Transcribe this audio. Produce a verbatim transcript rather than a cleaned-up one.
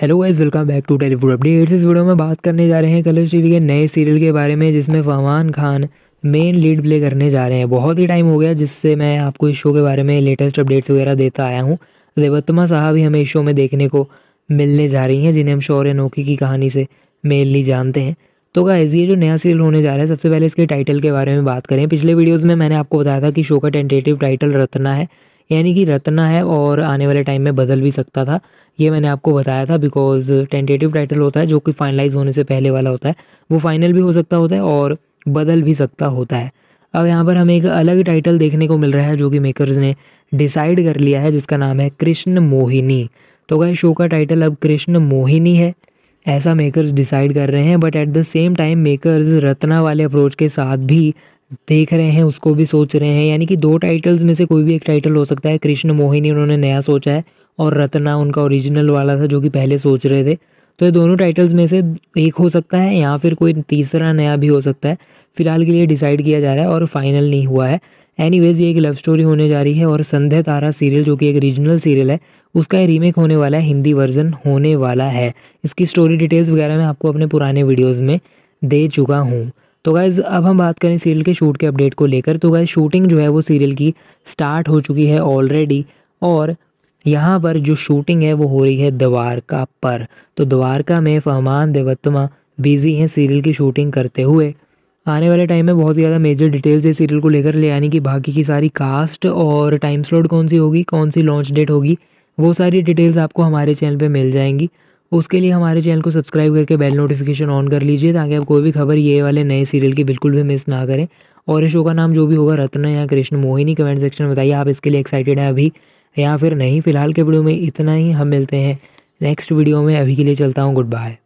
Hello guys, welcome back to Telefood updates. इस video में बात करने जा रहे हैं कलर्स टीवी के नए सीरियल के बारे में, जिसमें Farman Khan main lead play करने जा रहे हैं। बहुत ही टाइम हो गया जिससे मैं आपको इस शो के बारे में लेटेस्ट अपडेट्स वगैरह देता आया हूँ। देवोत्तमा साहब ही हमें इस शो में देखने को मिलने जा रही हैं, जिन्हें हम शौर्य नोकी की कहानी से मेनली जानते हैं। तो गाइस, ये जो नया सीरियल होने जा रहा है, सबसे पहले इसके टाइटल के बारे में बात करें। पिछले वीडियोज़ में मैंने आपको बताया था कि शो का टेंटेटिव टाइटल रत्ना है, यानी कि रत्ना है और आने वाले टाइम में बदल भी सकता था। ये मैंने आपको बताया था बिकॉज टेंटेटिव टाइटल होता है जो कि फाइनलाइज होने से पहले वाला होता है, वो फाइनल भी हो सकता होता है और बदल भी सकता होता है। अब यहाँ पर हमें एक अलग टाइटल देखने को मिल रहा है जो कि मेकर्स ने डिसाइड कर लिया है, जिसका नाम है कृष्ण मोहिनी। तो गाइस, शो का टाइटल अब कृष्ण मोहिनी है, ऐसा मेकर्स डिसाइड कर रहे हैं। But at the same time makers Ratna वाले अप्रोच के साथ भी देख रहे हैं, उसको भी सोच रहे हैं, यानी कि दो टाइटल्स में से कोई भी एक टाइटल हो सकता है। कृष्ण मोहिनी उन्होंने नया सोचा है और रत्ना उनका ओरिजिनल वाला था जो कि पहले सोच रहे थे। तो ये दोनों टाइटल्स में से एक हो सकता है या फिर कोई तीसरा नया भी हो सकता है। फिलहाल के लिए डिसाइड किया जा रहा है और फाइनल नहीं हुआ है। एनीवेज, ये एक लव स्टोरी होने जा रही है और संध्या तारा सीरियल जो कि एक रीजनल सीरियल है, उसका रीमेक होने वाला है, हिंदी वर्जन होने वाला है। इसकी स्टोरी डिटेल्स वगैरह मैं आपको अपने पुराने वीडियोज़ में दे चुका हूँ। तो गाइज़, अब हम बात करें सीरियल के शूट के अपडेट को लेकर। तो गाइज़, शूटिंग जो है वो सीरियल की स्टार्ट हो चुकी है ऑलरेडी, और यहाँ पर जो शूटिंग है वो हो रही है द्वारका पर। तो द्वारका में फरमान देवोत्तमा बिजी हैं सीरियल की शूटिंग करते हुए। आने वाले टाइम में बहुत ज़्यादा मेजर डिटेल्स है सीरियल को लेकर ले आने की। बाकी की सारी कास्ट और टाइम स्लॉट कौन सी होगी, कौन सी लॉन्च डेट होगी, वो सारी डिटेल्स आपको हमारे चैनल पे मिल जाएंगी। उसके लिए हमारे चैनल को सब्सक्राइब करके बेल नोटिफिकेशन ऑन कर लीजिए, ताकि आप कोई भी खबर ये वाले नए सीरियल की बिल्कुल भी मिस ना करें। और इस शो का नाम जो भी होगा, रत्ना या कृष्ण मोहिनी, कमेंट सेक्शन में बताइए आप इसके लिए एक्साइटेड हैं अभी या फिर नहीं। फिलहाल के वीडियो में इतना ही, हम मिलते हैं नेक्स्ट वीडियो में। अभी के लिए चलता हूँ, गुड बाय।